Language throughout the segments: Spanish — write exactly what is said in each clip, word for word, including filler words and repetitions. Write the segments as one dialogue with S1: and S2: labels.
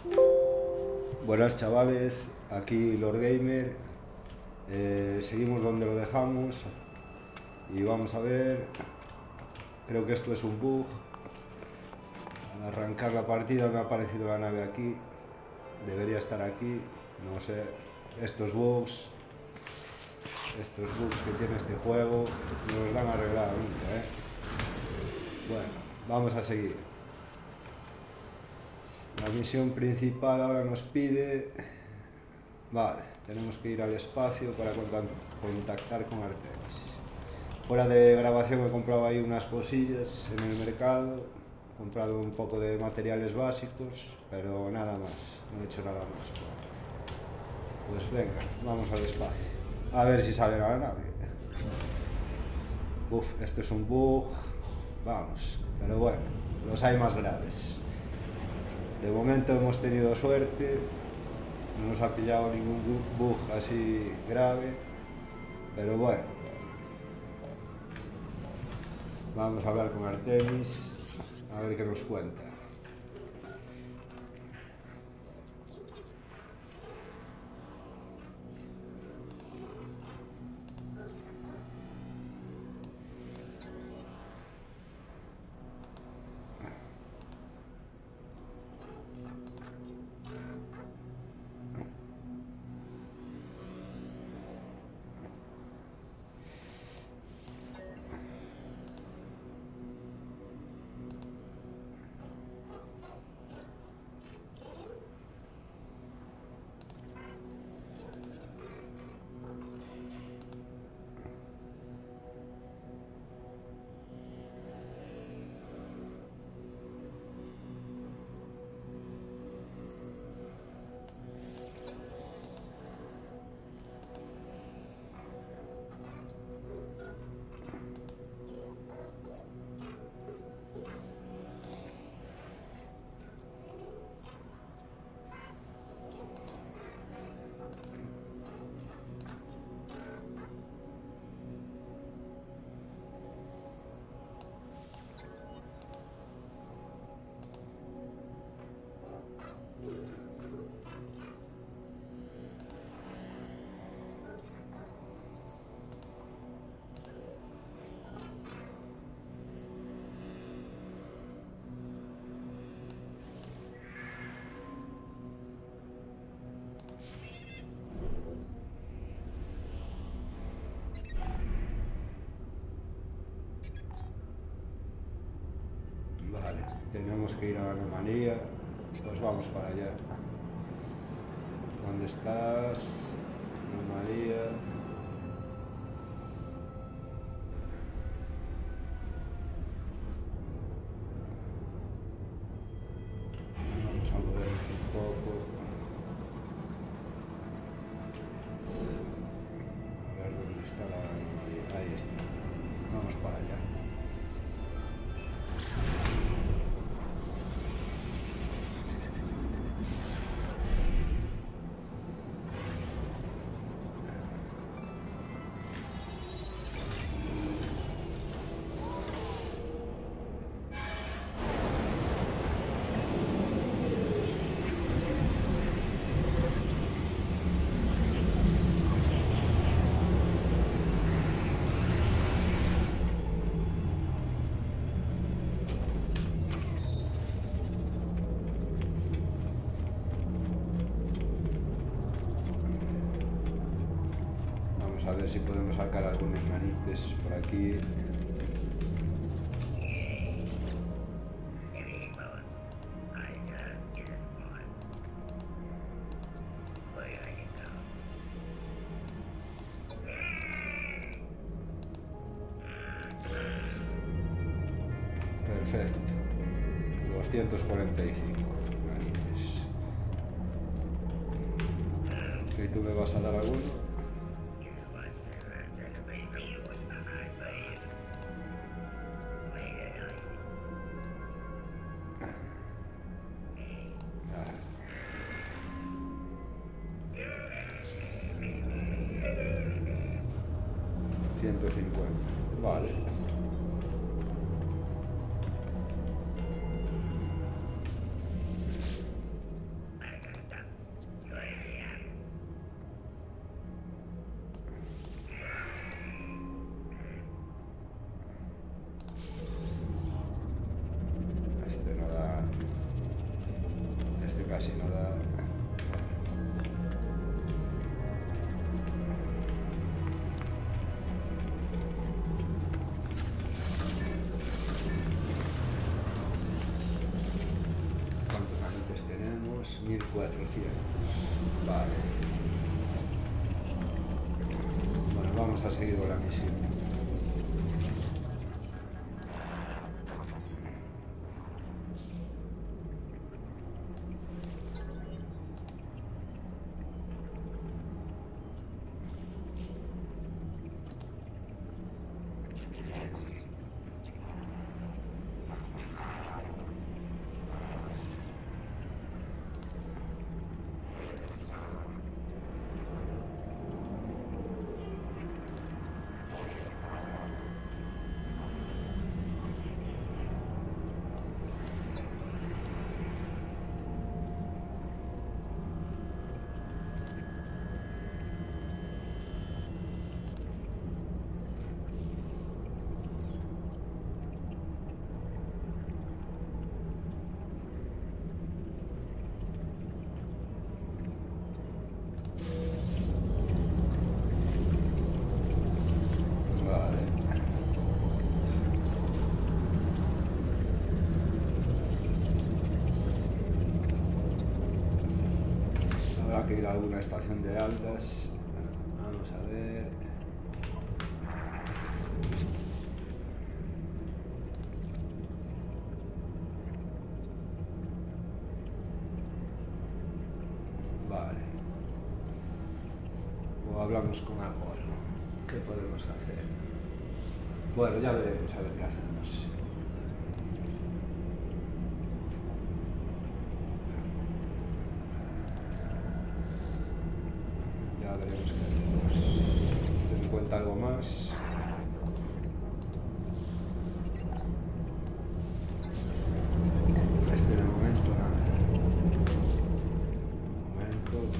S1: Buenas chavales, aquí Lord Gamer. Eh, seguimos donde lo dejamos y vamos a ver. Creo que esto es un bug. Al arrancar la partida me ha aparecido la nave aquí. Debería estar aquí, no sé. Estos bugs, estos bugs que tiene este juego no los van a arreglar nunca, ¿eh? Bueno, vamos a seguir. La misión principal ahora nos pide... Vale, tenemos que ir al espacio para contactar con Artemis. Fuera de grabación he comprado ahí unas cosillas en el mercado. He comprado un poco de materiales básicos, pero nada más, no he hecho nada más. Pues venga, vamos al espacio. A ver si sale la nave. Uf, esto es un bug. Vamos, pero bueno, los hay más graves. De momento hemos tenido suerte. No nos ha pillado ningún bug así grave, pero bueno, vamos a hablar con Artemis a ver qué nos cuenta. Vale, tenemos que ir a la anomalía, pues vamos para allá. ¿Dónde estás? Anomalía. Vamos a movernos un poco. A ver dónde está la anomalía. Ahí está. Vamos para allá. A ver si podemos sacar algunos nanites por aquí. Perfecto. doscientos cuarenta y cinco nanites. ¿Y tú me vas a dar alguno? ciento cincuenta, vale. casi no da. ¿Cuántos agentes tenemos? mil cuatrocientos. Vale. Bueno, vamos a seguir con la misión. Que ir a alguna estación de altas. Vamos a ver. Vale. O hablamos con Apolo. ¿Qué podemos hacer? Bueno, ya veremos a ver qué hacemos. Ya veremos qué hacemos. Ten en cuenta algo más. Este de momento nada. De momento.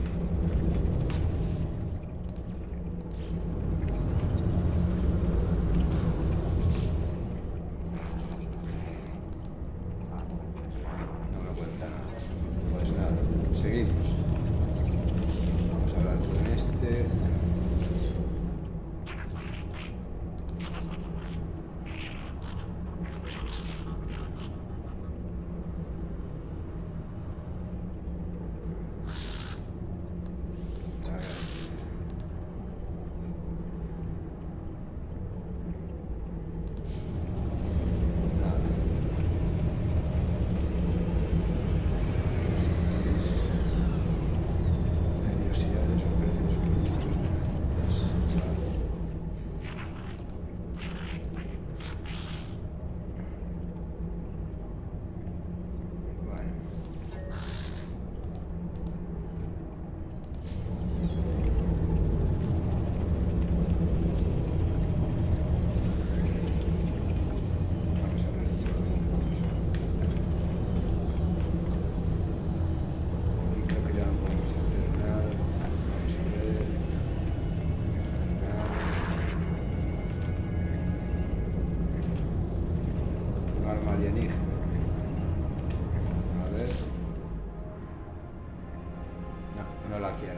S1: No me cuenta nada. Pues nada, seguimos. Vamos a hablar con este. Alienígena. A ver. No, no la quiero.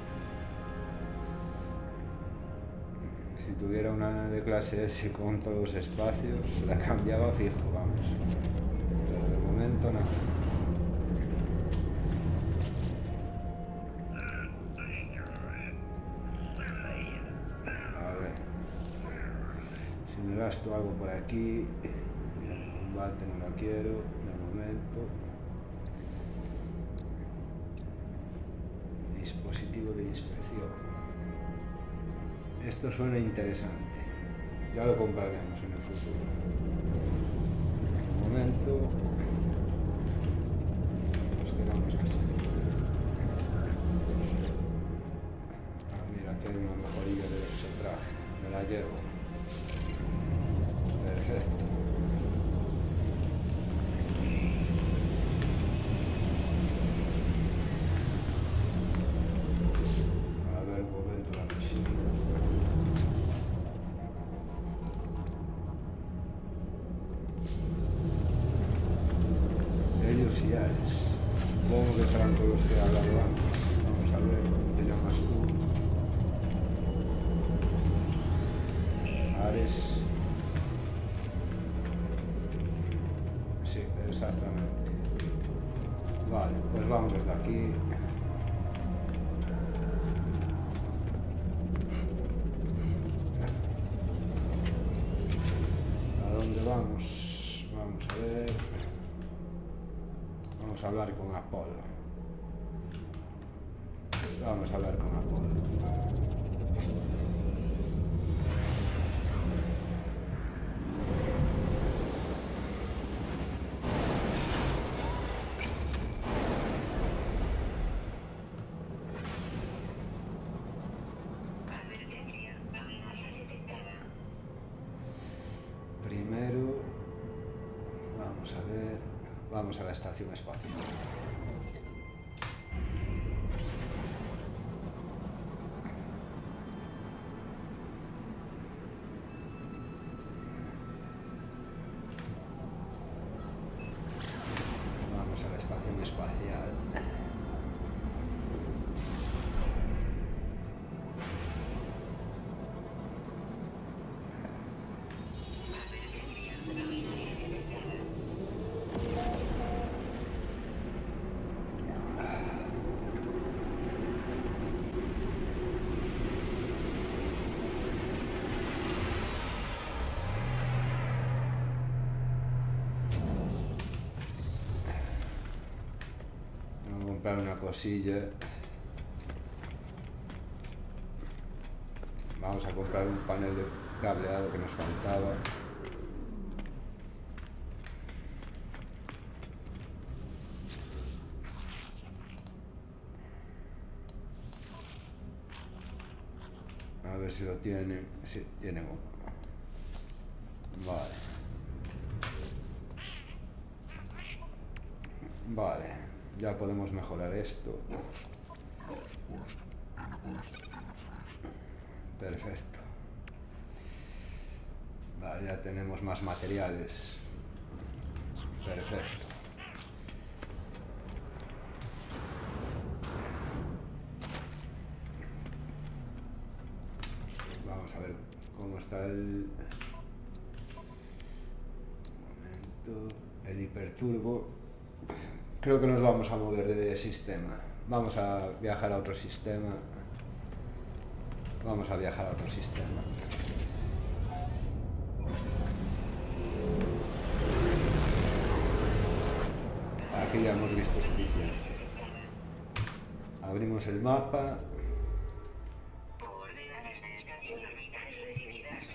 S1: Si tuviera una de clase S con todos los espacios, la cambiaba fijo, vamos. Pero de momento no. A ver. Si me gasto algo por aquí. Combate no la quiero, de momento. Dispositivo de inspección. Esto suena interesante. Ya lo compraremos en el futuro. De momento nos quedamos así. Ah, mira, aquí hay una mejorilla de ese traje. Me la llevo. Perfecto. Ellos y Ares. Supongo que serán con los que he hablado antes. Vamos a ver cómo te llamas tú. Ares. Sí, exactamente. Vale, pues vamos desde aquí. ¿A dónde vamos? Vamos a ver. Vamos a hablar con Apolo. Vamos a hablar con Apolo. Primero, vamos a ver, vamos a la estación espacial. Vamos a la estación espacial. Una cosilla. Vamos a comprar un panel de cableado que nos faltaba. A ver si lo tienen. Sí, tienen uno. Vale. Vale. Ya podemos mejorar esto. Perfecto. Vale, ya tenemos más materiales. Perfecto. Vamos a ver cómo está el... Un momento. El hiperturbo. Creo que nos vamos a mover de sistema. Vamos a viajar a otro sistema. Vamos a viajar a otro sistema. Aquí ya hemos visto suficiente. Abrimos el mapa.
S2: Coordenadas de estación orbital recibidas.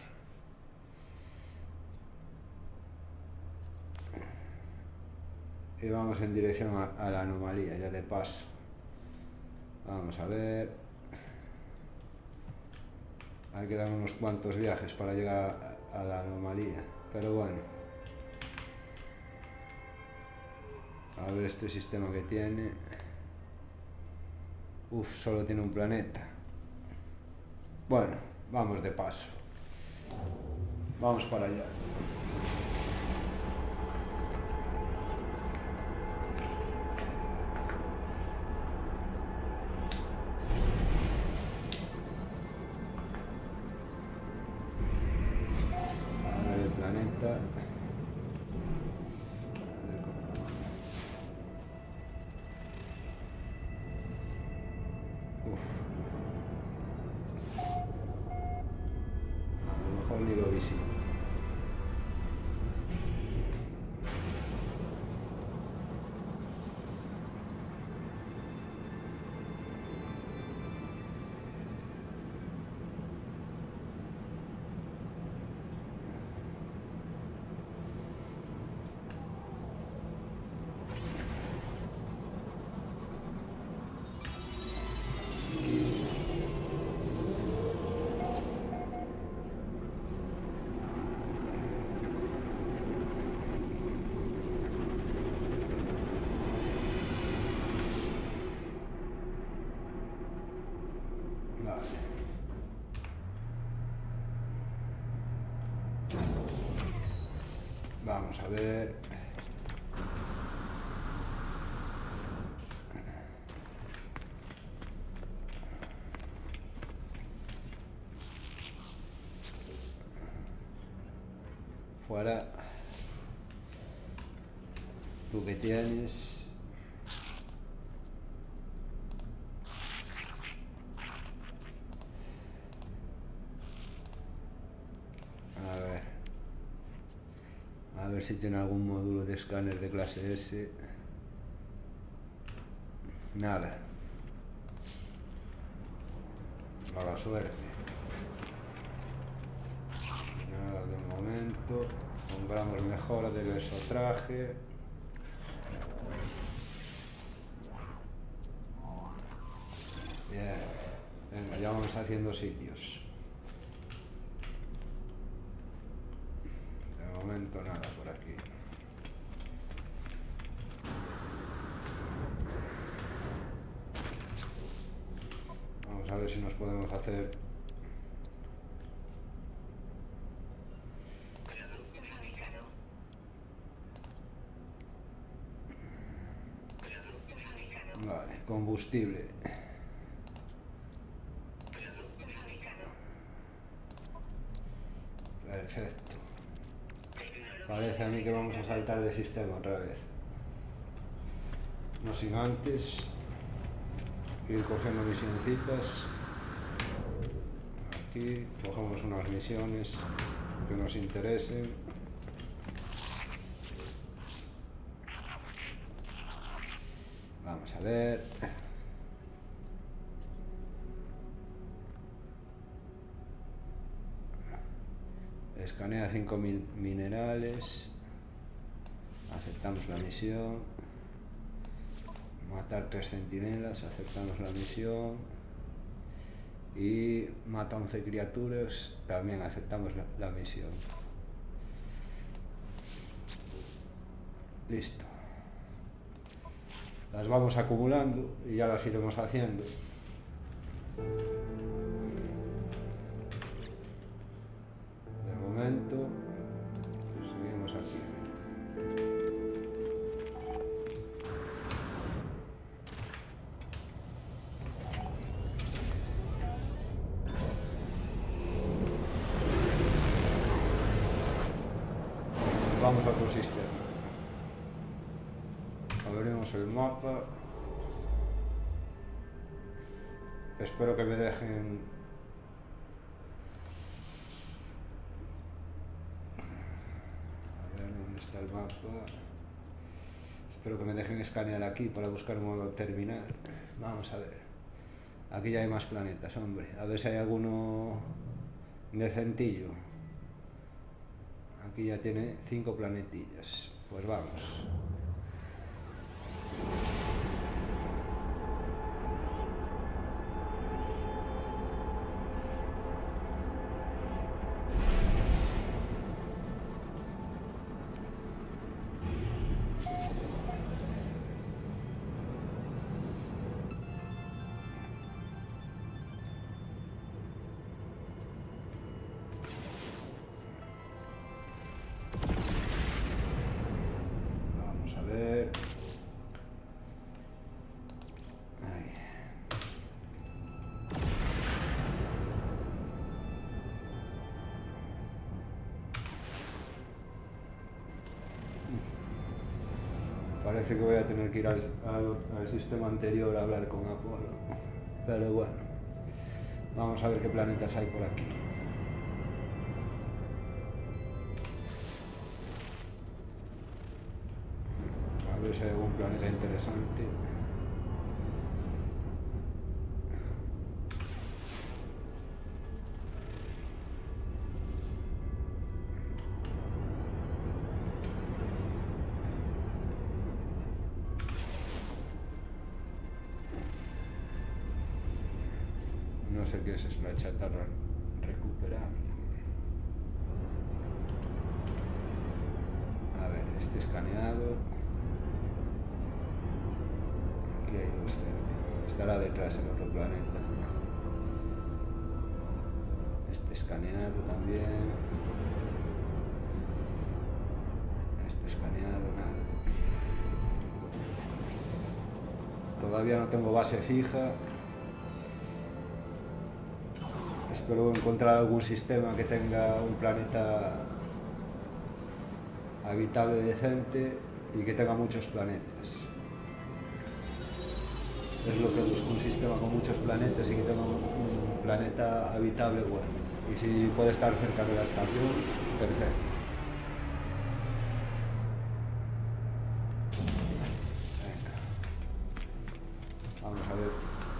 S1: Y vamos en dirección a, a la anomalía, ya de paso. Vamos a ver. Hay que dar unos cuantos viajes para llegar a, a la anomalía. Pero bueno. A ver este sistema que tiene. Uf, solo tiene un planeta. Bueno, vamos de paso. Vamos para allá. Vamos a ver. fuera. ¿Tú qué tienes? A ver. A ver si tiene algún módulo de escáner de clase S. Nada. Mala suerte. Nada de momento. Compramos mejora del exotraje. Bien. Venga, ya vamos haciendo sitios. De momento nada por aquí. Vamos a ver si nos podemos hacer.
S2: Producto fabricado. Producto fabricado.
S1: Vale, combustible.
S2: Producto fabricado.
S1: Perfecto.
S2: Tecnología.
S1: Parece a mí que vamos a saltar de sistema otra vez. No sin antes ir cogiendo misioncitas. Aquí cogemos unas misiones que nos interesen. Vamos a ver. Escanea cinco mil minerales. Aceptamos la misión. Matar tres centinelas. Aceptamos la misión. Y mata once criaturas. También aceptamos la, la misión. Listo. Las vamos acumulando y ya las iremos haciendo. De momento seguimos aquí. Vamos a otro sistema. Abrimos el mapa. Espero que me dejen. A ver dónde está el mapa. Espero que me dejen escanear aquí para buscar un modo terminal. Vamos a ver. Aquí ya hay más planetas, hombre. A ver si hay alguno decentillo. Aquí ya tiene cinco planetillas. Pues vamos. Vamos a ver. Ahí. Parece que voy a tener que ir al, al, al sistema anterior a hablar con Apolo. Pero bueno. Vamos a ver qué planetas hay por aquí. A ver si hay algún planeta interesante. No sé qué es, es una chatarra recuperable. A ver, este escaneado. Aquí hay dos cerca. Estará detrás en otro planeta. Este escaneado también. Este escaneado, nada. Todavía no tengo base fija. Espero encontrar algún sistema que tenga un planeta habitable decente y que tenga muchos planetas. Es lo que busco, un sistema con muchos planetas y que tenga un, un planeta habitable bueno. Y si puede estar cerca de la estación, perfecto. Venga. Vamos a ver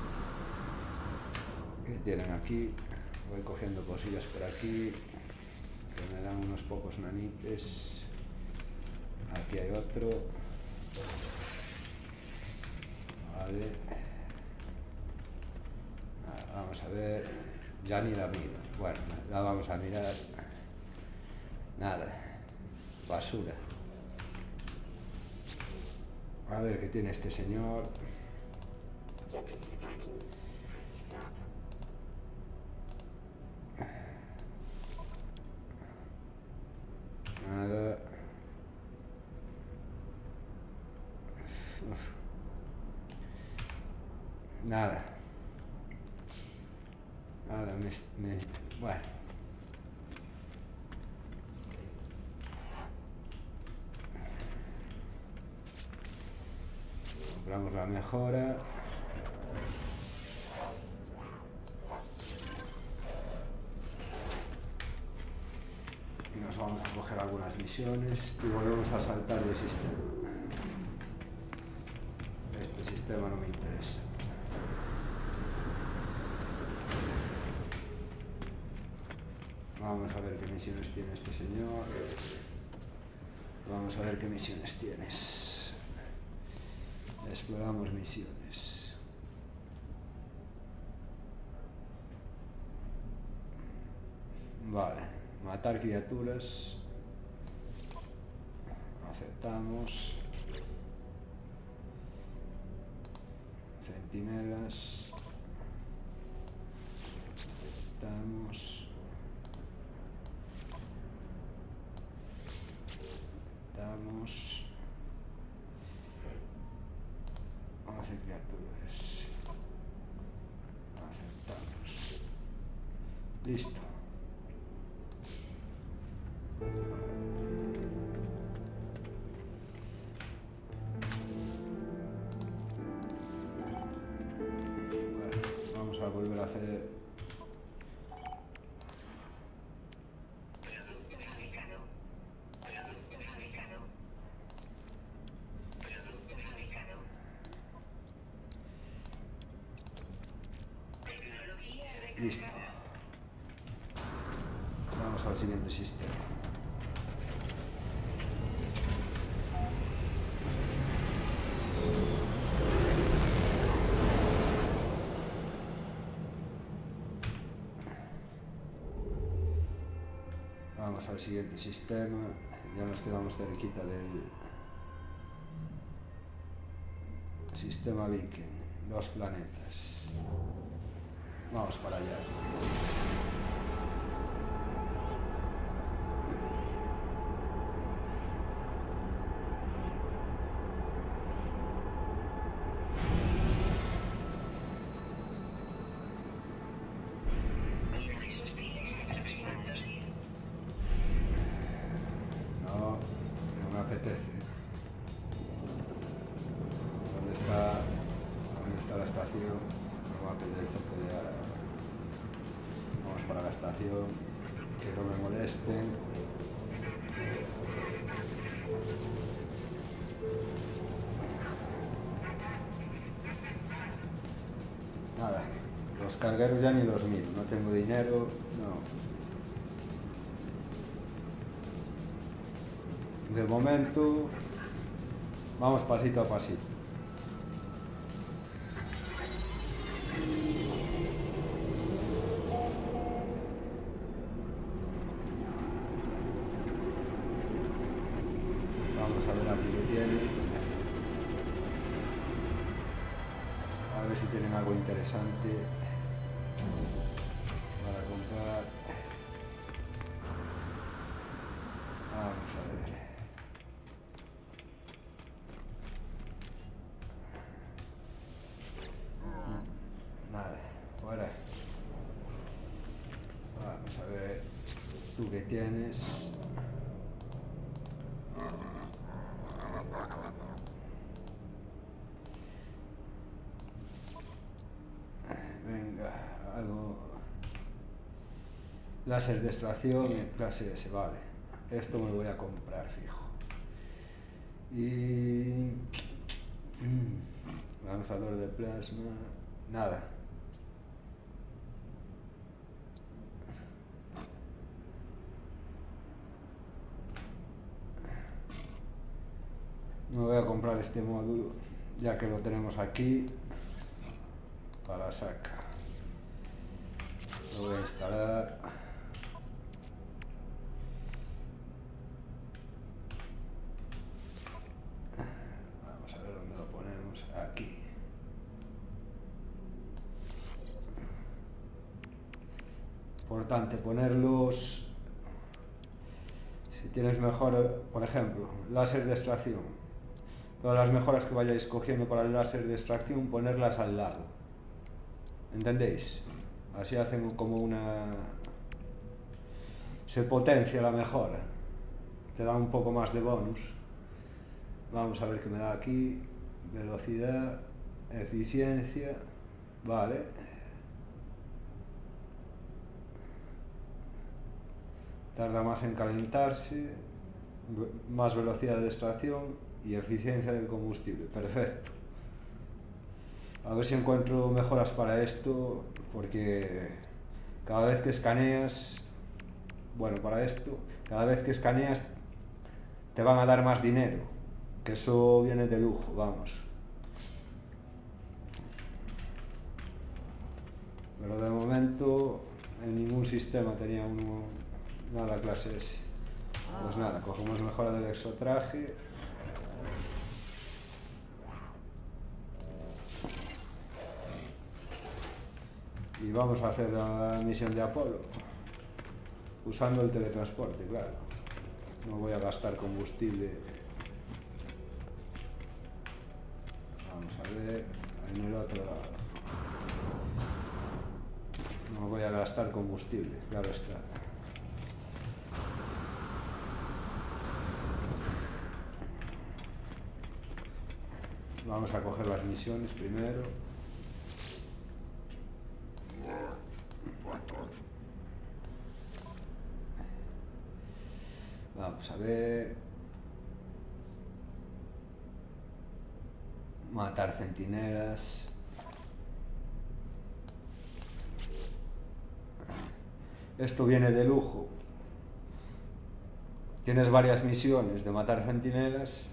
S1: qué tienen aquí. Voy cogiendo cosillas por aquí, que me dan unos pocos nanites. Aquí hay otro. Vale. Nada, vamos a ver. Ya ni la miro. Bueno, la vamos a mirar. Nada. Basura. A ver qué tiene este señor. Nada. Uf. Nada. Nada, me, me... Bueno. Compramos la mejora. Y nos vamos a coger algunas misiones y volvemos a saltar de sistema. Este sistema no me interesa. Vamos a ver qué misiones tiene este señor. Vamos a ver qué misiones tienes. Exploramos misiones. Vale, matar criaturas. Aceptamos. Centinelas. Aceptamos. Aceptamos. Hace criaturas. Aceptamos. Listo. Bueno, vamos a volver a hacer.
S2: Producto fabricado. Producto fabricado. Producto fabricado. Tecnología
S1: Listo.
S2: recargada.
S1: Vamos al siguiente sistema. Vamos al siguiente sistema. Ya nos quedamos cerquita del sistema Viking. Dos planetas. Vamos para allá.
S2: Mensajes hostiles aproximándose.
S1: No, no me apetece. ¿Dónde está, dónde está la estación? No me apetece pelear. Vamos para la estación. Que no me molesten. Nada, los cargueros ya ni los miro. No tengo dinero, no. De momento, vamos pasito a pasito. Vamos a ver aquí qué tienen. A ver si tienen algo interesante para comprar. Vamos a ver. Nada, fuera. Vamos a ver tú qué tienes. Láser de extracción y clase S, vale. Esto me lo voy a comprar fijo. Y... mm, lanzador de plasma... nada. Me voy a comprar este módulo, ya que lo tenemos aquí, para saca. Lo voy a instalar. Vamos a ver dónde lo ponemos. Aquí. Importante ponerlos. Si tienes mejor, por ejemplo, láser de extracción. Todas las mejoras que vayáis cogiendo para el láser de extracción, ponerlas al lado. ¿Entendéis? Así hacen como una... se potencia la mejora. Te da un poco más de bonus. Vamos a ver qué me da aquí. Velocidad, eficiencia. Vale. Tarda más en calentarse. Más velocidad de extracción. Y eficiencia del combustible, perfecto. A ver si encuentro mejoras para esto, porque cada vez que escaneas, bueno, para esto, cada vez que escaneas te van a dar más dinero, que eso viene de lujo, vamos. Pero de momento en ningún sistema tenía uno nada clase S. Pues nada, cogemos mejora del exotraje. Y vamos a hacer la misión de Apolo, usando el teletransporte, claro. No voy a gastar combustible. Vamos a ver, en el otro lado. No voy a gastar combustible, claro está. Vamos a coger las misiones primero. Vamos a ver. Matar centinelas. Esto viene de lujo. Tienes varias misiones de matar centinelas.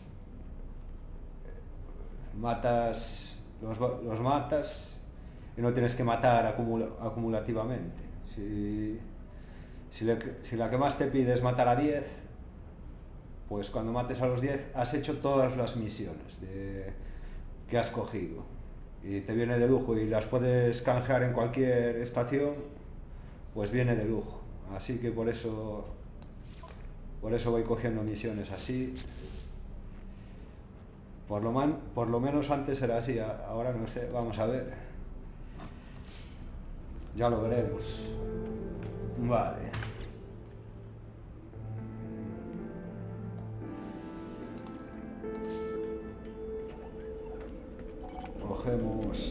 S1: Matas, los, los matas y no tienes que matar acumula, acumulativamente. Si, si, le, si la que más te pide es matar a diez, pues cuando mates a los diez has hecho todas las misiones de, que has cogido. Y te viene de lujo y las puedes canjear en cualquier estación, pues viene de lujo. Así que por eso, por eso voy cogiendo misiones así. Por lo, man, por lo menos antes era así, ahora no sé, vamos a ver. Ya lo veremos. Vale. Cogemos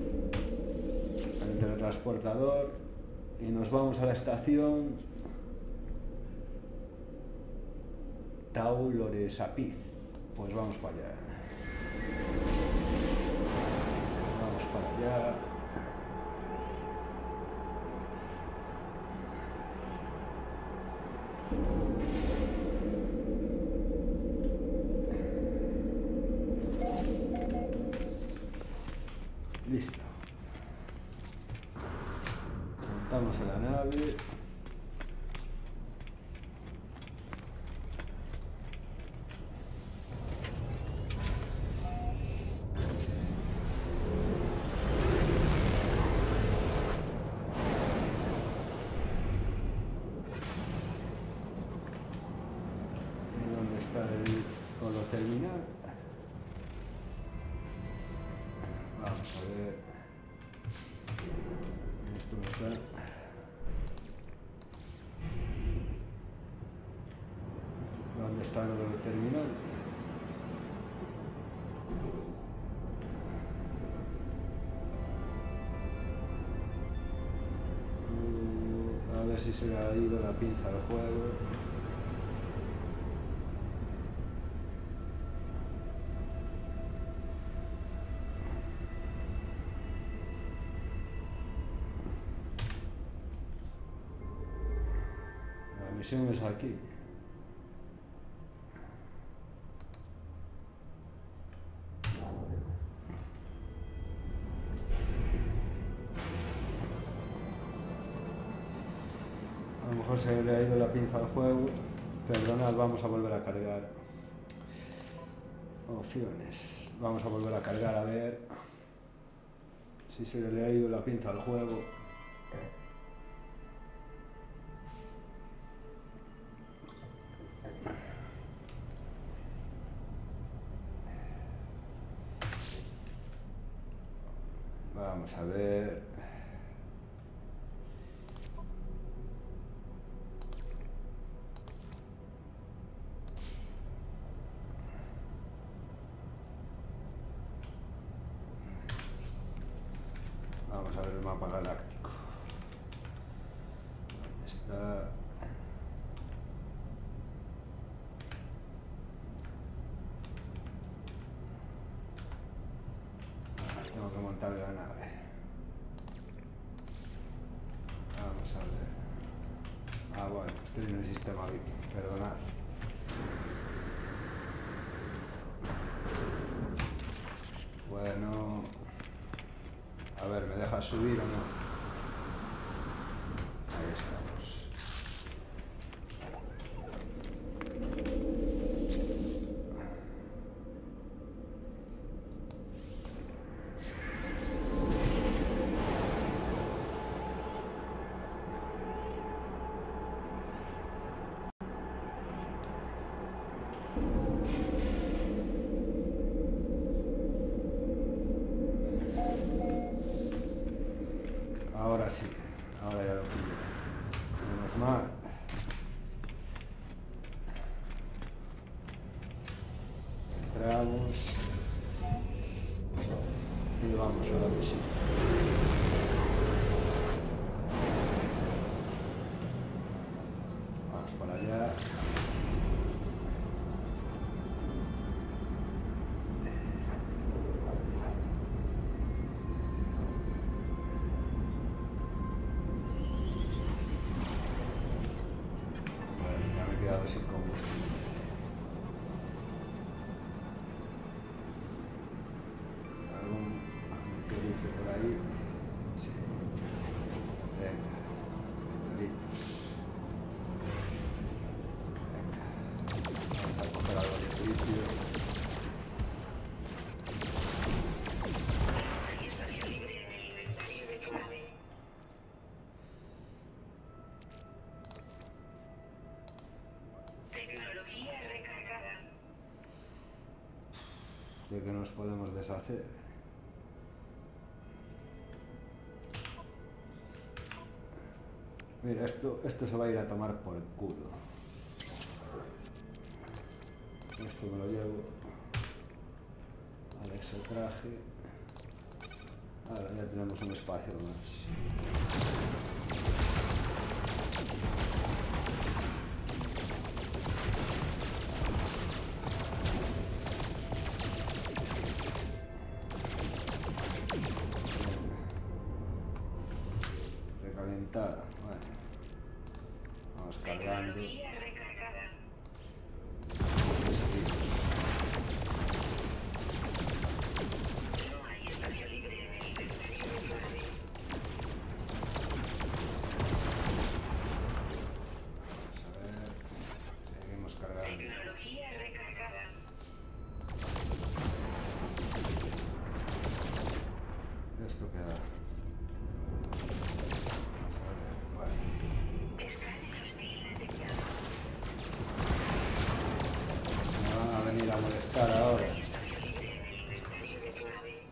S1: el teletransportador y nos vamos a la estación Tau Loresapiz. Pues vamos para allá. Vamos para allá. Listo. Montamos en la nave. El holo terminal. Vamos a ver. Esto no está. ¿Dónde está el holo terminal? Uh, a ver si se le ha ido la pinza al juego. La misión es aquí. A lo mejor se le ha ido la pinza al juego. Perdonad, vamos a volver a cargar. Opciones. Vamos a volver a cargar a ver si se le ha ido la pinza al juego. Vamos a ver. Vamos a ver el mapa galáctico. ¿Dónde está? Ah, tengo que montar la nave. Vamos a ver. Ah, bueno, estoy en el sistema Viking, perdonad. Bueno, a ver, ¿me deja subir o no? Ahí estamos. Ahora sí, ahora ya lo pillo. Menos mal. Entramos. Y vamos a la misión. Vamos para allá. Sin combustible. ¿Algún meteorito por ahí? Sí. Venga, meteoritos. Venga. Vamos a coger algo de litio.
S2: Hay espacio libre en el inventario de tu nave. Tecnología recargada.
S1: ¿De qué nos podemos deshacer? Mira, esto, esto se va a ir a tomar por el culo. Esto me lo llevo al exotraje. Ahora ya tenemos un espacio más. Recalentada, bueno. Vamos cargando.
S2: Tecnología recargada.
S1: Seguimos.
S2: No hay espacio libre en el inventario de tu nave.
S1: Vamos a ver. Seguimos cargando.
S2: Tecnología recargada.
S1: Esto queda. Vamos a ver. Bueno.
S2: Escáner hostil detectado.
S1: Me van a venir a molestar ahora.
S2: Hay espacio libre en el inventario de tu nave.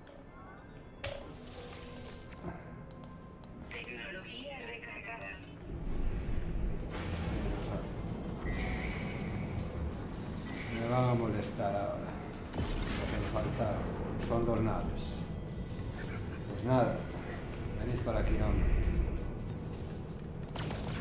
S2: Tecnología recargada.
S1: Me van a molestar ahora. Lo que me falta son dos naves. Pues nada, venid para aquí, hombre.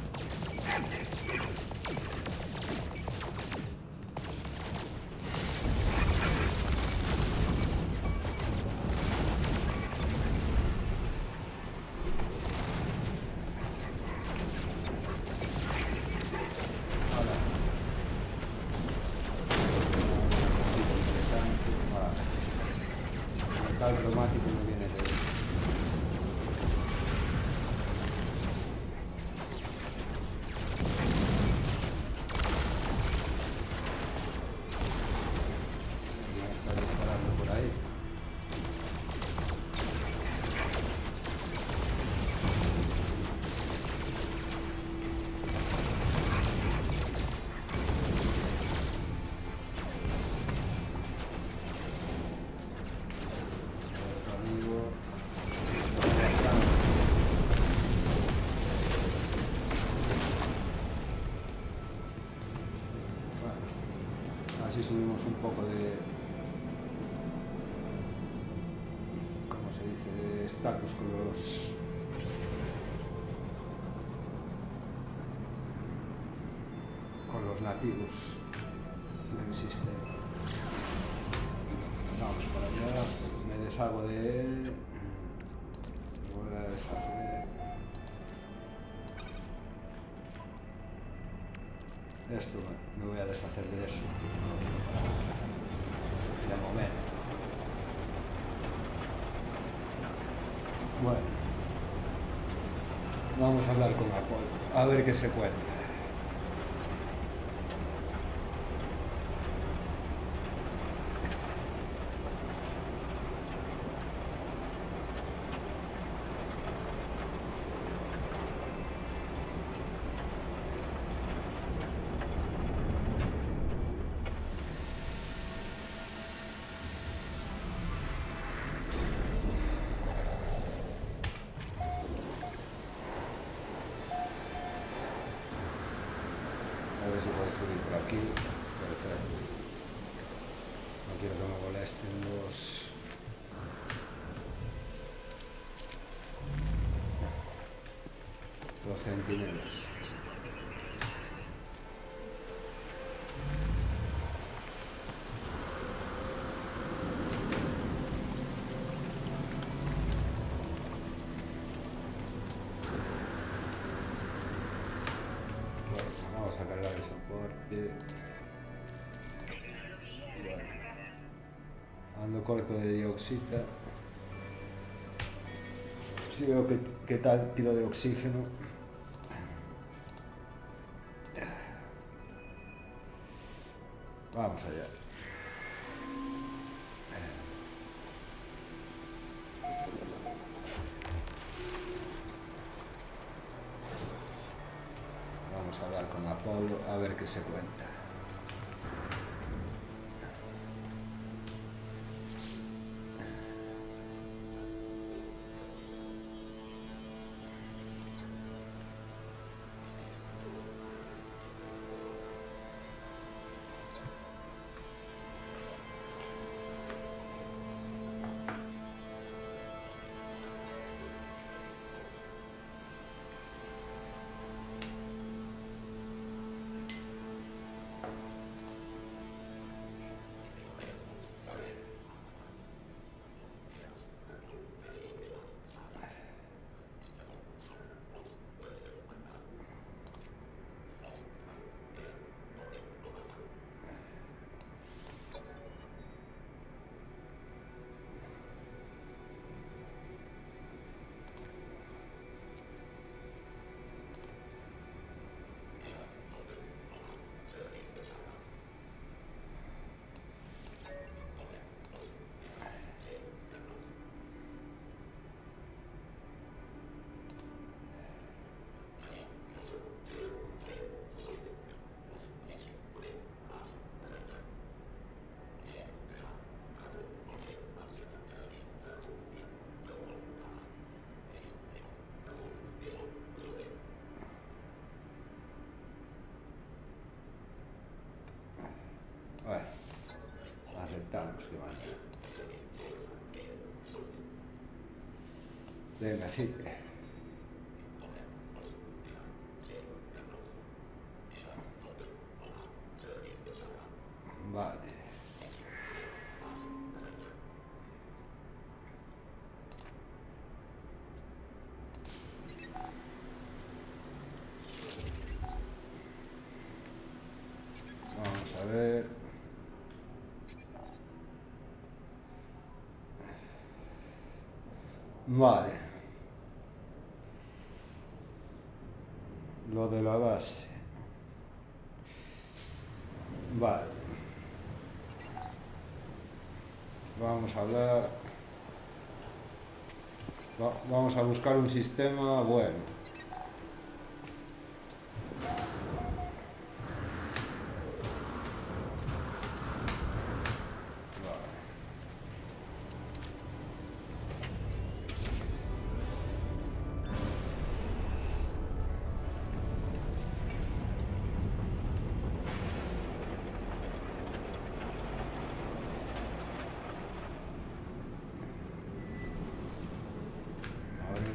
S1: subimos un poco de, ¿cómo se dice?, de estatus con los con los nativos del sistema. Vamos para allá, me deshago de él, me voy a deshacer esto, me voy a deshacer de eso de momento. Bueno, vamos a hablar con Apolo, a ver qué se cuenta. A ver si puedo subir por aquí. Perfecto. No quiero que me molesten los... los centinelas. Vamos a cargar el soporte. Bueno. Ando corto de dioxita. Si veo que, que tal tiro de oxígeno. Vamos allá. Vamos a hablar con Apolo a ver qué se cuenta. Bueno, aceptamos que vaya. Venga, sí. Vale. Vamos a ver. Vale. Lo de la base. Vale. Vamos a hablar. Va, vamos a buscar un sistema bueno.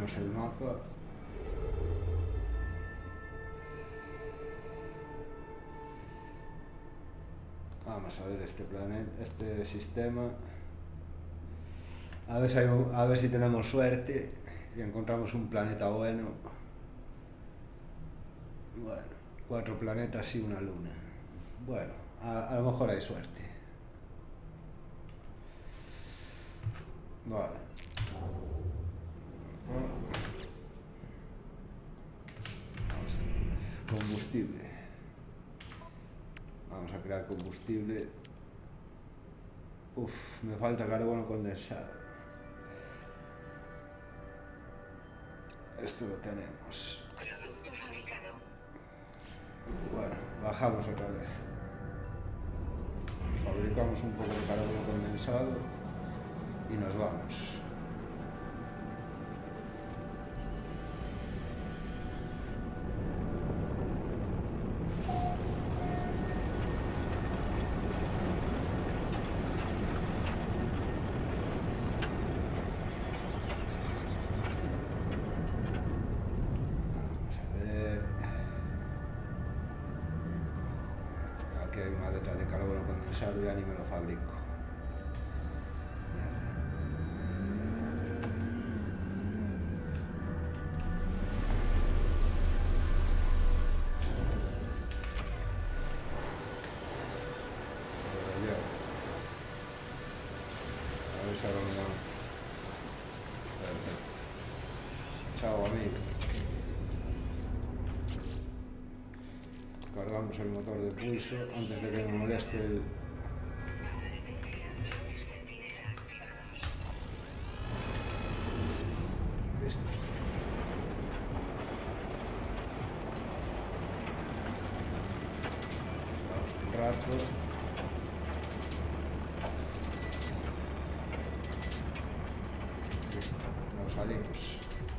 S1: abrimos el mapa. Vamos a ver este planeta, este sistema. A ver si, hay, a ver si tenemos suerte y encontramos un planeta bueno. Bueno, cuatro planetas y una luna. Bueno, a, a lo mejor hay suerte. Vale. Vamos a ver. Combustible. Vamos a crear combustible. Uf, me falta carbono condensado. Esto lo tenemos.
S2: Producto fabricado.
S1: Bueno, bajamos otra vez. Fabricamos un poco de carbono condensado y nos vamos. Aquí hay una letra de carbono condensado y ya ni me lo fabrico. A ver si ahora me dan. Perfecto. Chao, amigo. Cargamos el motor de pulso antes de que me moleste el... Listo. Vamos un rato. Listo, nos salimos.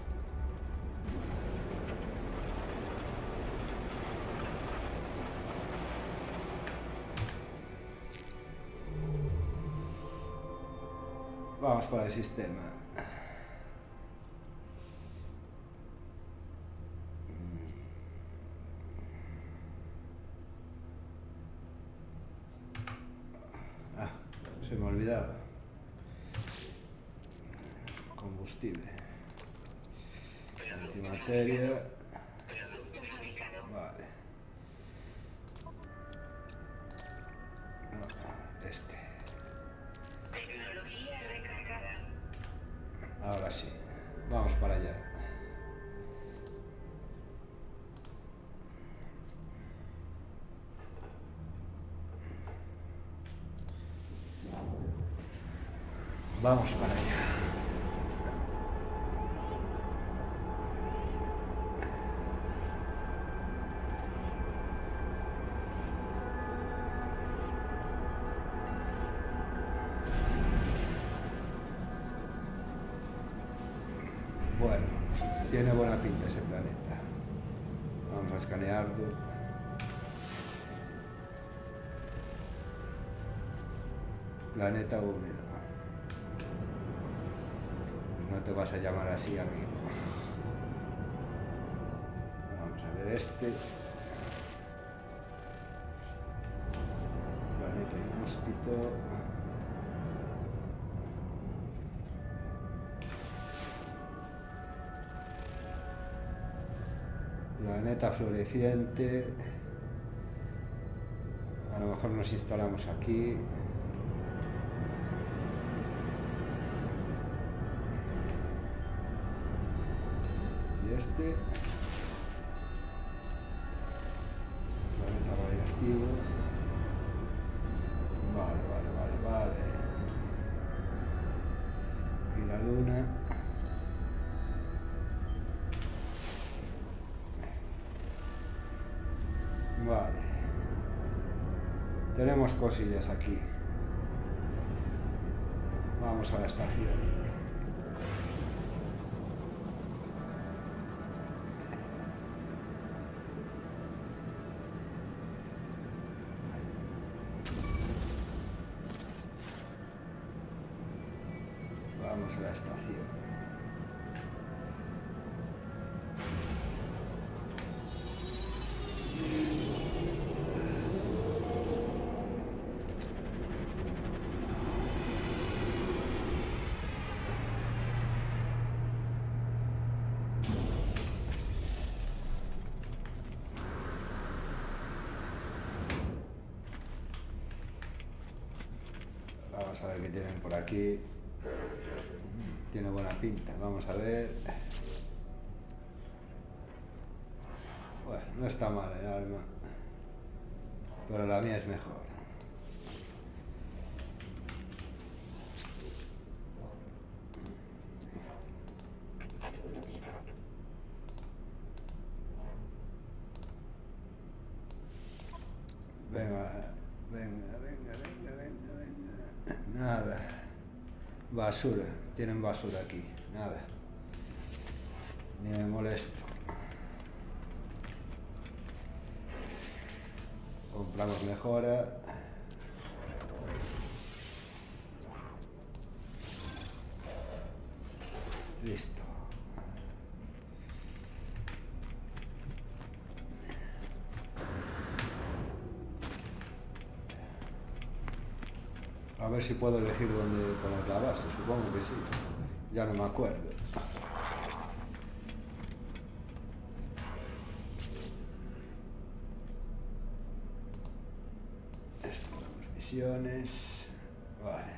S1: Vamos para el sistema. Ah, se me ha olvidado. Combustible. Antimateria.
S2: Producto fabricado.
S1: Vale. No, este.
S2: Tecnología recargada.
S1: Ahora sí. Vamos para allá. Vamos para allá. Bueno, tiene buena pinta ese planeta. Vamos a escanearlo. Planeta húmedo. No te vas a llamar así, amigo. Vamos a ver este. Planeta inhóspito. Planeta floreciente. A lo mejor nos instalamos aquí. Y este. Planeta radiactivo. Vale, vale, vale, vale. Y la luna. Vale. Tenemos cosillas aquí. Vamos a la estación. Vamos a la estación. Vamos a ver qué tienen por aquí. Tiene buena pinta, vamos a ver. Bueno, no está mal el arma, pero la mía es mejor. Venga, venga, venga, venga, venga, venga. Nada. Basura. Tienen basura aquí. Nada. Ni me molesto. Compramos mejora. Listo. A ver si puedo elegir dónde poner la base, supongo que sí. Ya no me acuerdo. Exploramos misiones. Vale.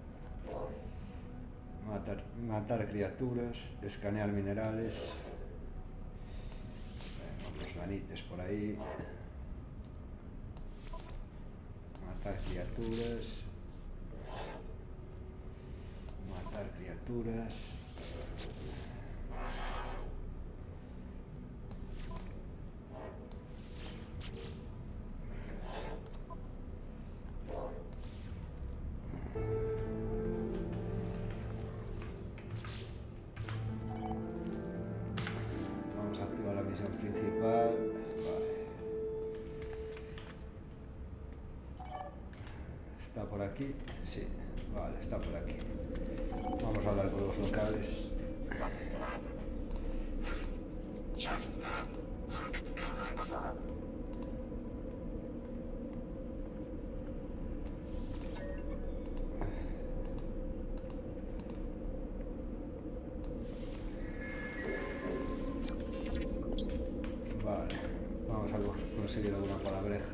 S1: Matar, matar criaturas, escanear minerales. Vemos los vanites por ahí. Matar criaturas. Matar criaturas. Vamos a activar la misión principal. Vale. ¿Está por aquí? Sí. Vale, está por aquí. Vamos a hablar con los locales. Vale, vamos a conseguir alguna palabreja.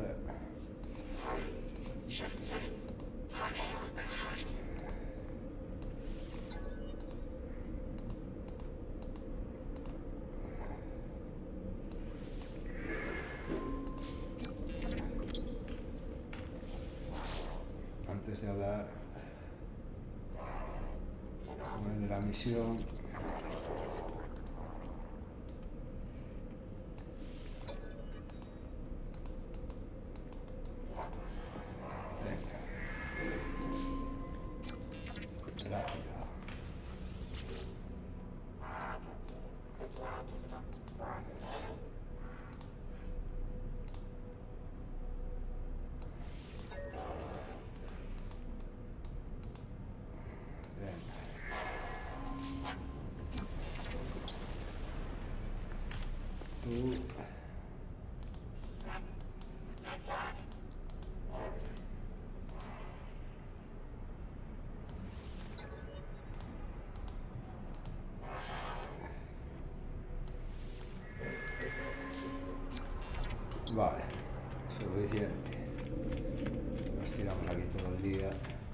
S1: Antes de hablar con el de la misión. Venga. Rápido. Tú. Vale, suficiente. Nos tiramos aquí todo el día.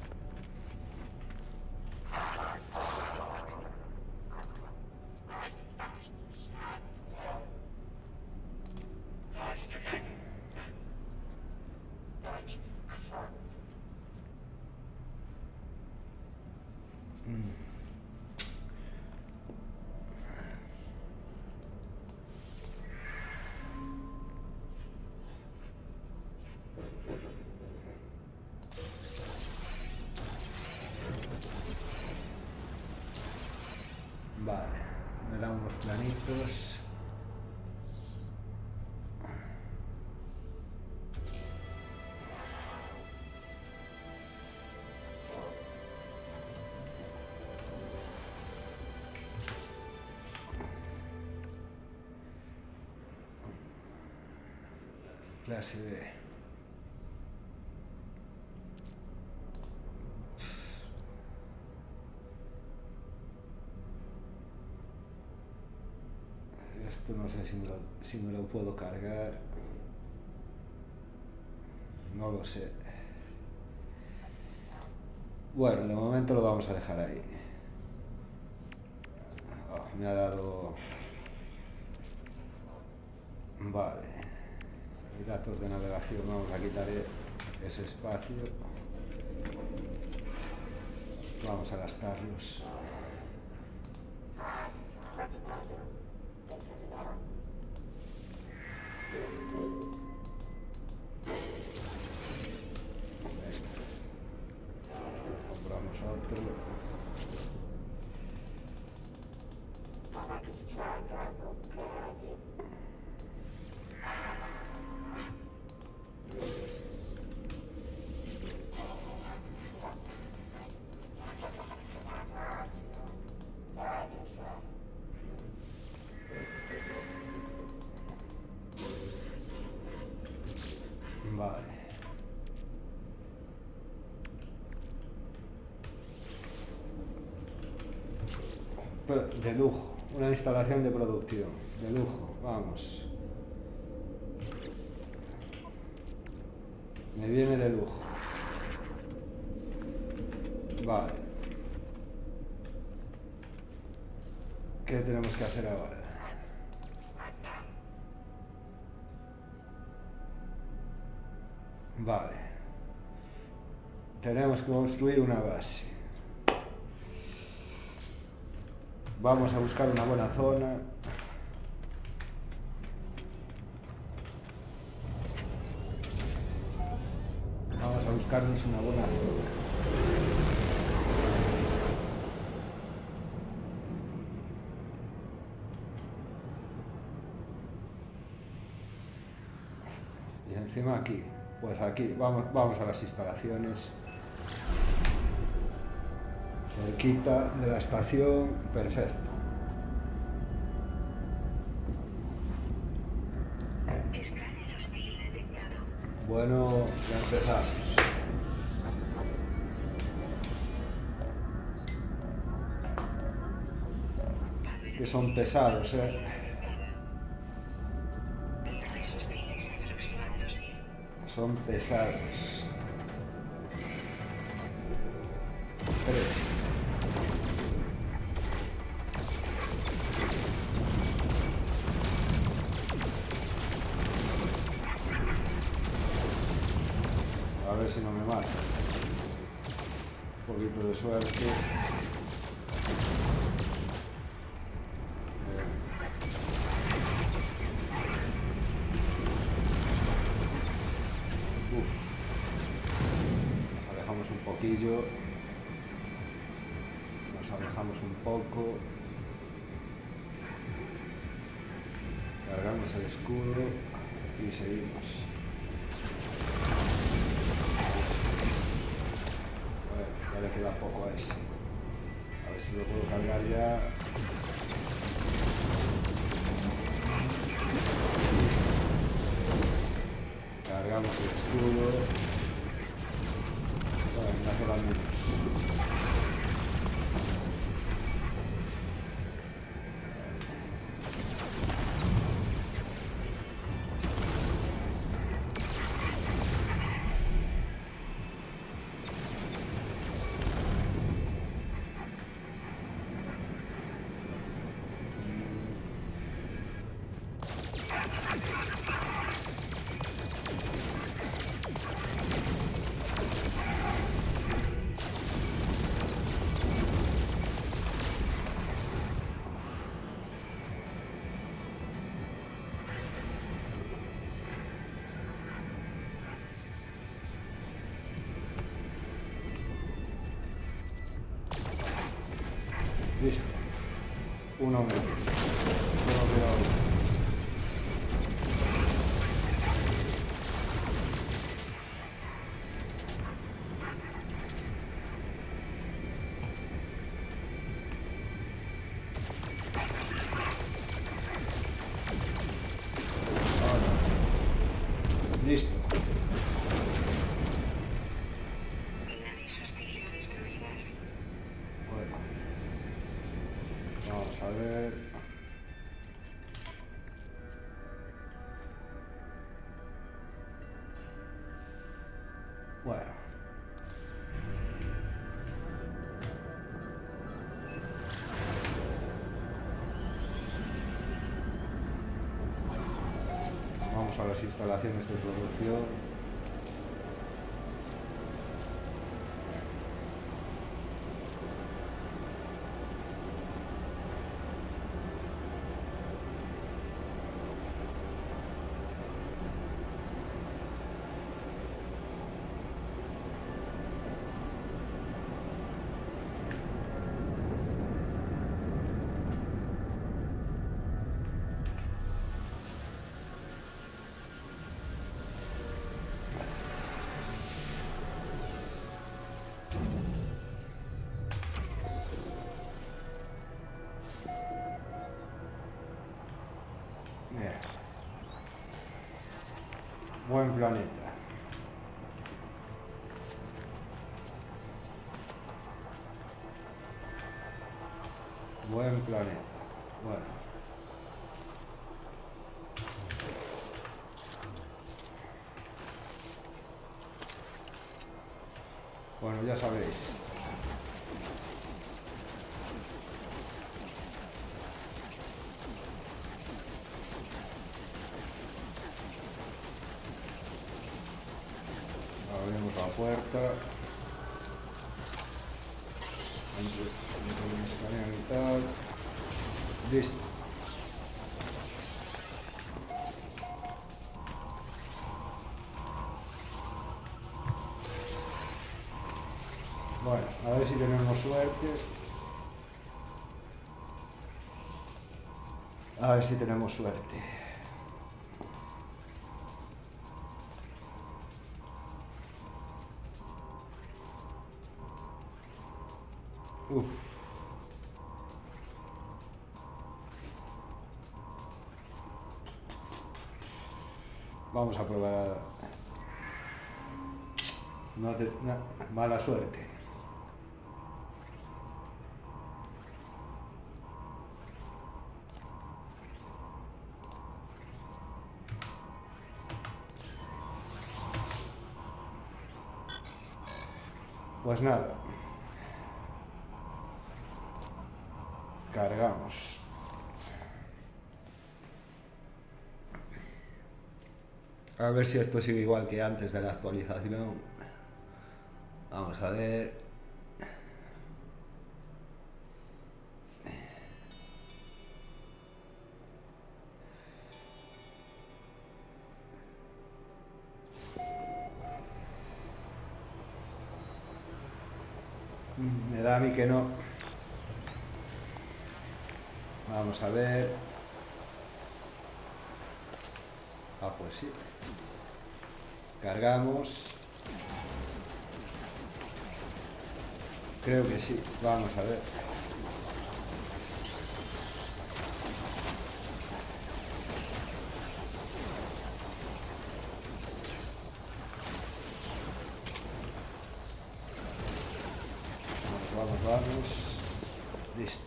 S1: Vale, me da unos planitos. Clase B. Esto no sé si me, lo, si me lo puedo cargar. No lo sé. Bueno, de momento lo vamos a dejar ahí. Oh, me ha dado... Vale. Y datos de navegación, vamos a quitar ese espacio. Vamos a gastarlos. Compramos otro. Vale. De lujo, una instalación de producción, de lujo, vamos. Me viene de lujo. Vale. ¿Qué tenemos que hacer ahora? Vale. Tenemos que construir una base. Vamos a buscar una buena zona. Vamos a buscarnos una buena zona. Y encima aquí. Pues aquí, vamos, vamos a las instalaciones. Cerquita de la estación, perfecto.
S2: Escáner hostil detectado.
S1: Bueno, ya empezamos. Que son pesados, eh.
S2: Naves hostiles aproximándose.
S1: Son pesados. Tres. A ver si no me mata. Un poquito de suerte. Eh. Uf. Nos alejamos un poquillo. Nos alejamos un poco. Cargamos el escudo y seguimos. Le queda poco a ese. A ver si lo puedo cargar ya. Listo. Cargamos el escudo. Bueno, me quedan menos. Listo. Uno menos. Uno peor. Listo.
S2: Naves hostiles destruidas.
S1: Bueno. Vamos a ver. Bueno. Vamos a las instalaciones de producción. Buen planeta. Buen planeta. Bueno. Bueno, ya sabéis. Abrimos la puerta. Entre, entre el escaneo y tal. Listo. Bueno, a ver si tenemos suerte. A ver si tenemos suerte. Uf. Vamos a probar. No te, no, mala suerte. Pues nada. Cargamos. A ver si esto sigue igual que antes de la actualización. Vamos a ver. Me da a mí que no. Vamos a ver. Ah, pues sí. Cargamos. Creo que sí. Vamos a ver. Vamos, vamos, vamos. Listo.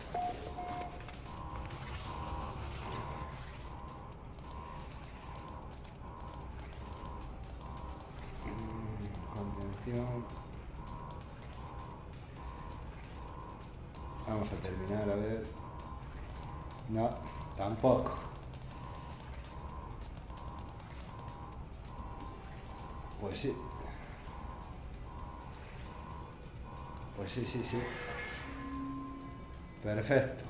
S1: Vamos a terminar, a ver. No, tampoco. Pues sí. Pues sí, sí, sí. Perfecto.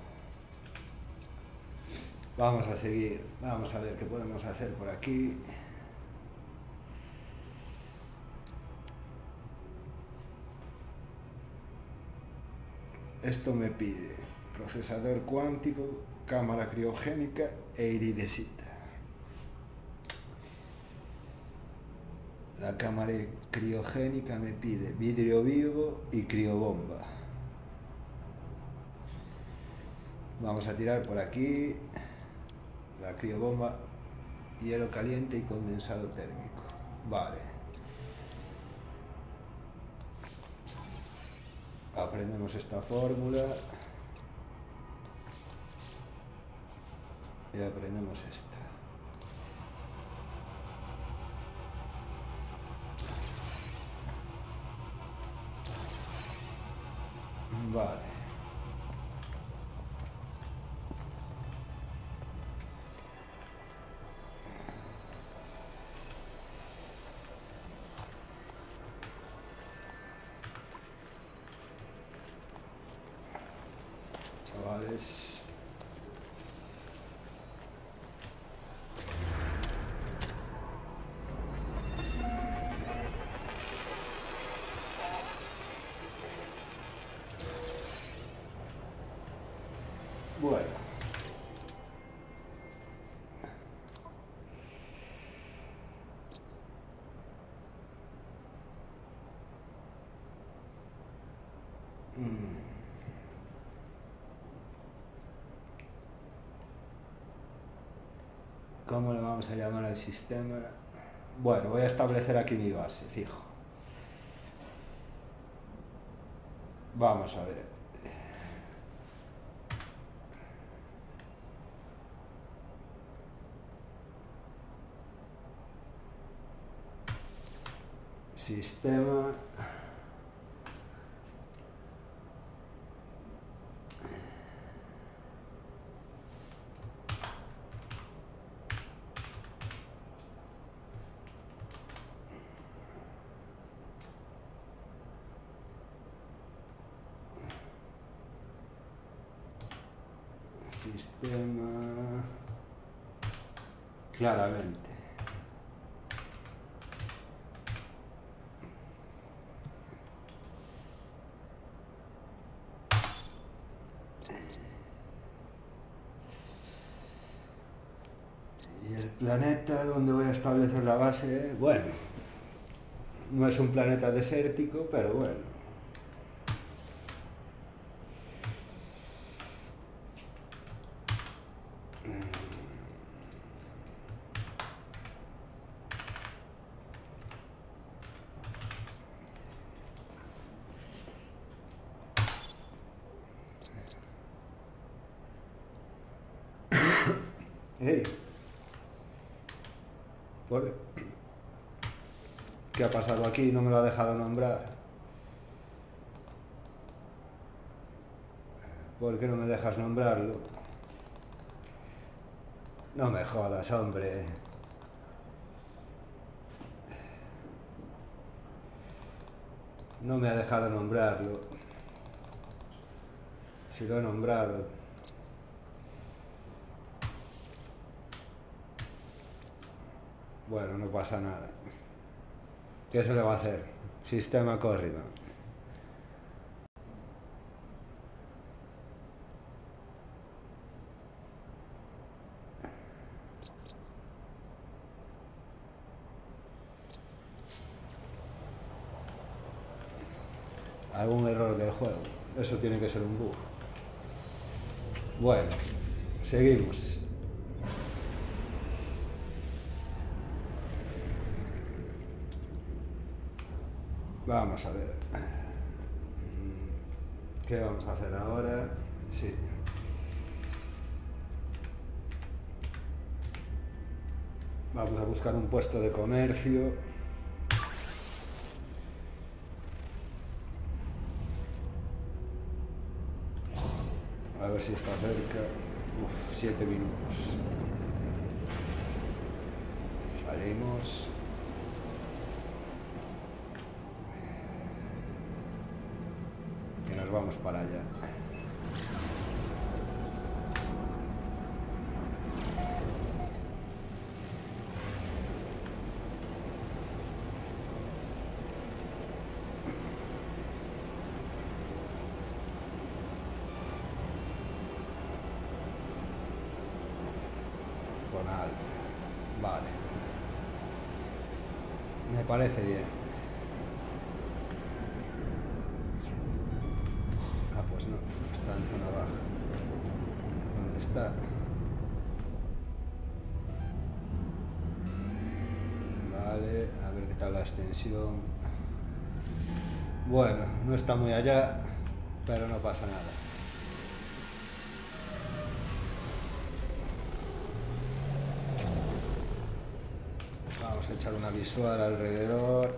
S1: Vamos a seguir. Vamos a ver qué podemos hacer por aquí. Esto me pide procesador cuántico, cámara criogénica e iridesita. La cámara criogénica me pide vidrio vivo y criobomba. Vamos a tirar por aquí. La criobomba, hielo caliente y condensado térmico. Vale. Aprendemos esta fórmula y aprendemos esta. Vale. ¿Cómo le vamos a llamar al sistema? Bueno, voy a establecer aquí mi base, fijo. Vamos a ver. Sistema. Sistema. Claramente. Y el planeta donde voy a establecer la base, bueno, no es un planeta desértico, pero bueno. Hey. ¿Por ¿Qué ha pasado aquí? No me lo ha dejado nombrar. ¿Por qué no me dejas nombrarlo? No me jodas, hombre. No me ha dejado nombrarlo. Si lo he nombrado. Bueno, no pasa nada. ¿Qué se le va a hacer? Sistema Corriban. Algún error del juego. Eso tiene que ser un bug. Bueno, seguimos. Vamos a ver. ¿Qué vamos a hacer ahora? Sí. Vamos a buscar un puesto de comercio. A ver si está cerca. Uf, siete minutos. Salimos. Y nos vamos para allá. Con alto. Vale. Me parece bien. Ah, pues no. Está en zona baja. ¿Dónde está? Vale. A ver qué tal la extensión. Bueno, no está muy allá, pero no pasa nada. Vamos a echar una visual alrededor.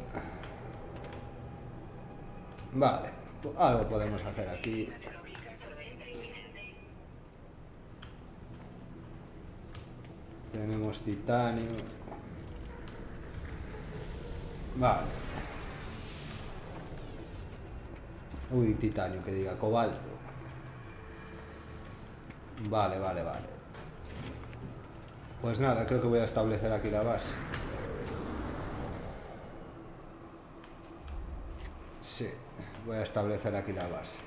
S1: Vale, algo podemos hacer aquí. Tenemos titanio. Vale. Uy, titanio, que diga, cobalto. Vale, vale, vale. Pues nada, creo que voy a establecer aquí la base. Sí, voy a establecer aquí la base.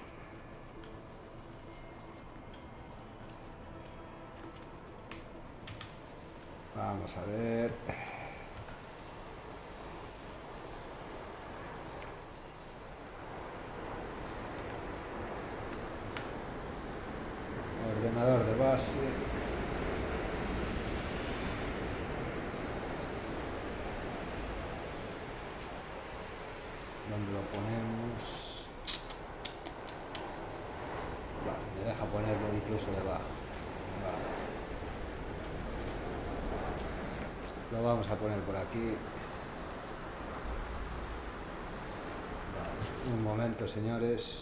S1: Vamos a ver. Ordenador de base. ¿Dónde lo ponemos? Vale, me deja ponerlo incluso debajo. Vale. Lo vamos a poner por aquí. Vale. Un momento, señores.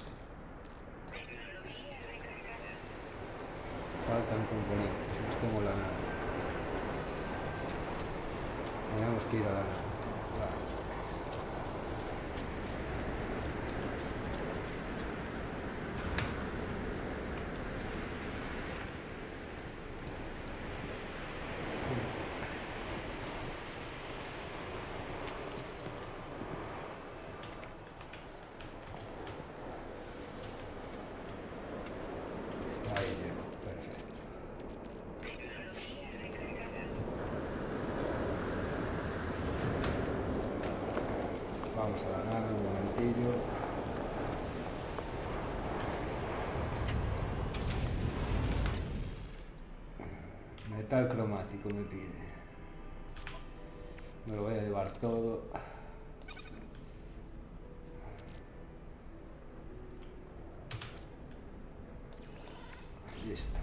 S1: Faltan componentes, no tengo la nave. Tenemos que ir a la nave. Vale. Ahí llego, perfecto. Vamos a la nave un momentillo. Metal cromático me pide. Me lo voy a llevar todo. Listo.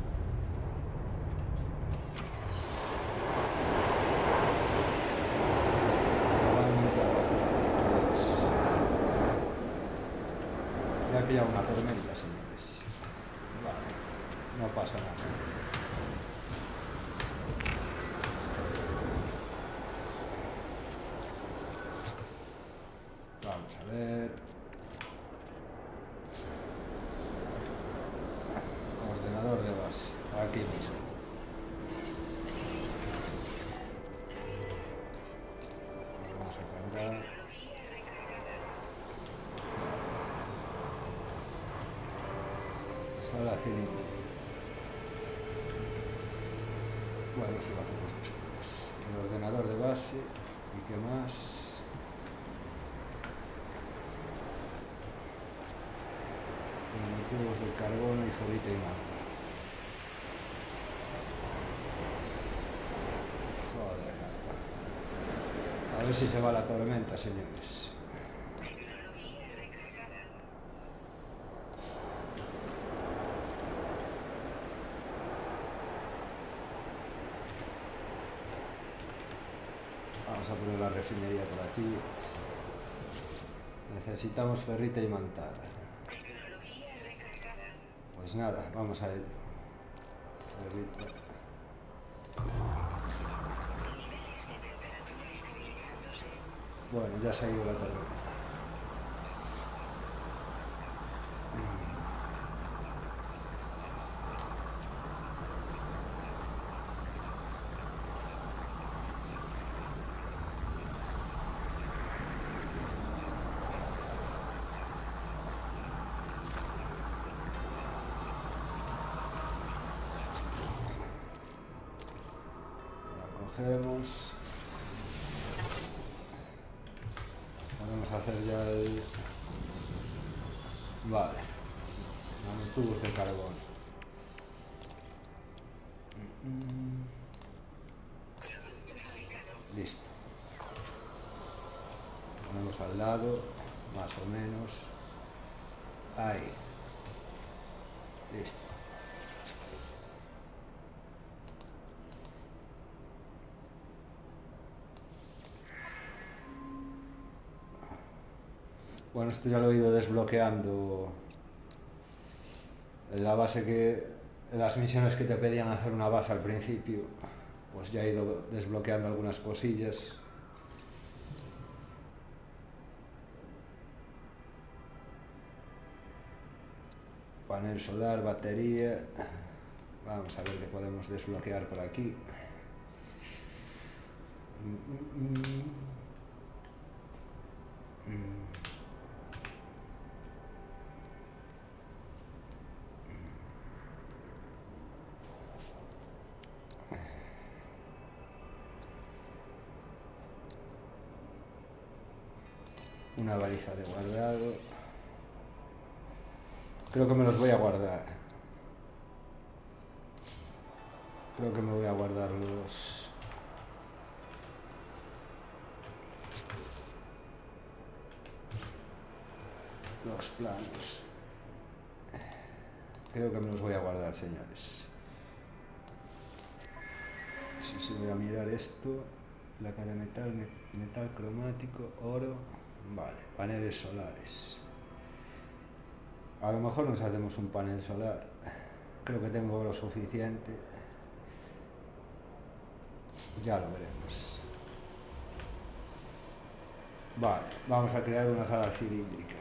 S1: Me ha pillado una tormenta, señores. Vale, no pasa nada. Vamos a ver. Ordenador de base, aquí mismo. Vamos a cargar. Sala cilindro. Bueno, eso lo hacemos después. El ordenador de base. ¿Y qué más? Tubos de carbono y ferrita y manta. Joder. A ver si se va la tormenta, señores. Vamos a poner la refinería por aquí. Necesitamos ferrita y mantada. Pues nada, vamos a ello. Ferrita. Bueno, ya se ha ido la tormenta. Cogemos. Podemos hacer ya el... Vale. Nanotubos de carbón. Listo. Ponemos al lado, más o menos. Ahí. Listo. Bueno, esto ya lo he ido desbloqueando en la base que, en las misiones que te pedían hacer una base al principio, pues ya he ido desbloqueando algunas cosillas. Panel solar, batería. Vamos a ver qué podemos desbloquear por aquí. Mm, mm, mm. Mm. Una baliza de guardado. Creo que me los voy a guardar. Creo que me voy a guardar los... los planos. Creo que me los voy a guardar, señores. Sí, sí, voy a mirar esto. Placa de metal, metal cromático, oro. Vale, paneles solares. A lo mejor nos hacemos un panel solar. Creo que tengo oro suficiente. Ya lo veremos. Vale, vamos a crear una sala cilíndrica.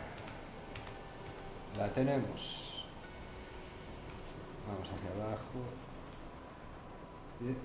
S1: La tenemos. Vamos hacia abajo. Bien.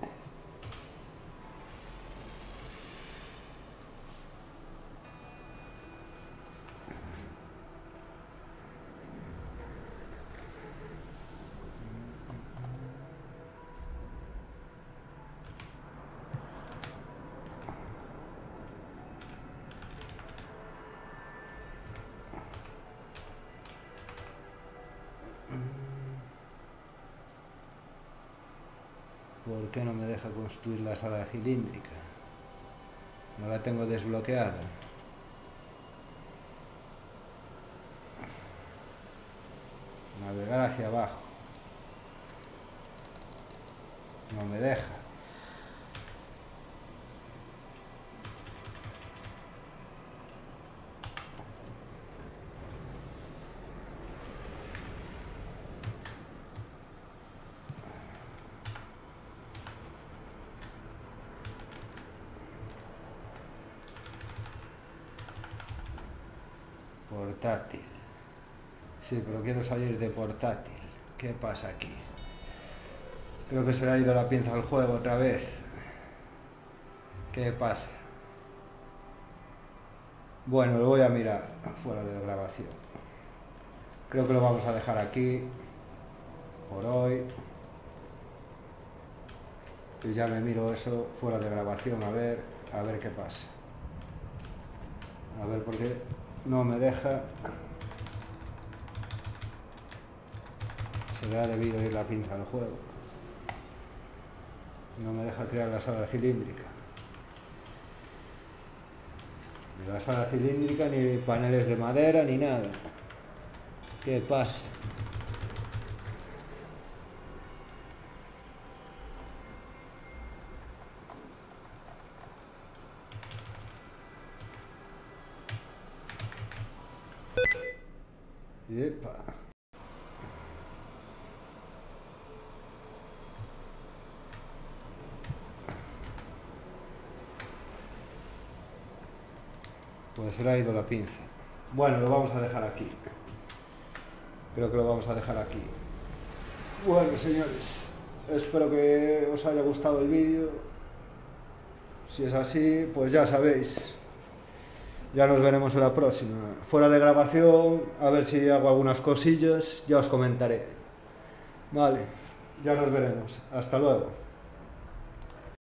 S1: ¿Por qué no me deja construir la sala cilíndrica? No la tengo desbloqueada. Navegar hacia abajo. No me deja. Portátil. Sí, pero quiero salir de portátil. ¿Qué pasa aquí? Creo que se le ha ido la pinza al juego otra vez. ¿Qué pasa? Bueno, lo voy a mirar fuera de grabación. Creo que lo vamos a dejar aquí por hoy. Y ya me miro eso fuera de grabación a ver, a ver qué pasa. A ver por qué no me deja. Se le ha debido ir la pinza al juego. No me deja crear la sala cilíndrica. Ni la sala cilíndrica, ni paneles de madera, ni nada. ¿Qué pasa? Epa. Pues se le ha ido la pinza. Bueno, lo vamos a dejar aquí. Creo que lo vamos a dejar aquí. Bueno, señores, espero que os haya gustado el vídeo. Si es así, pues ya sabéis. Ya nos veremos en la próxima. Fuera de grabación, a ver si hago algunas cosillas, ya os comentaré. Vale, ya nos veremos. Hasta luego.